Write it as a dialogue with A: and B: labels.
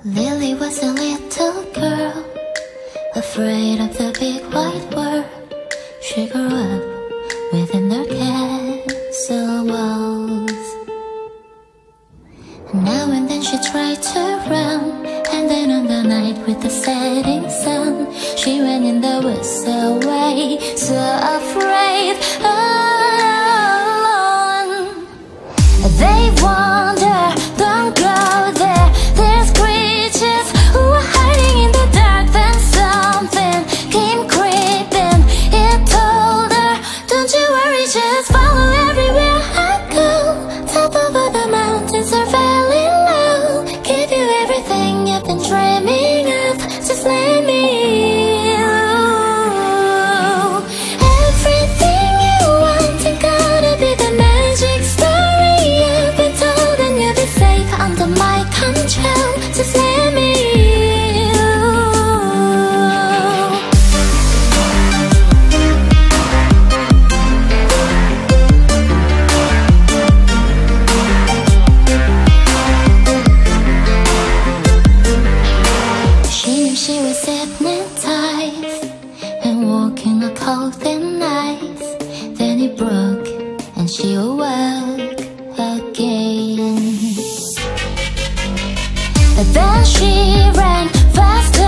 A: Lily was a little girl, afraid of the big white world. She grew up within her castle walls. Now and then she tried to run, and then on the night with the setting sun, she ran in the woods away, so afraid, alone. They wander, don't go there. There's creatures who are hiding in the dark. Then something came creeping. It told her, don't you worry, just follow everywhere I go. Top of all the mountains are valley low. Give you everything you've been dreaming of. Just let me everything you want ain't gonna be the magic story you've been told, and you'll be safe under my control. Just let me She was hypnotized and walking a cold and nice. Then it broke and she awoke again. But then she ran faster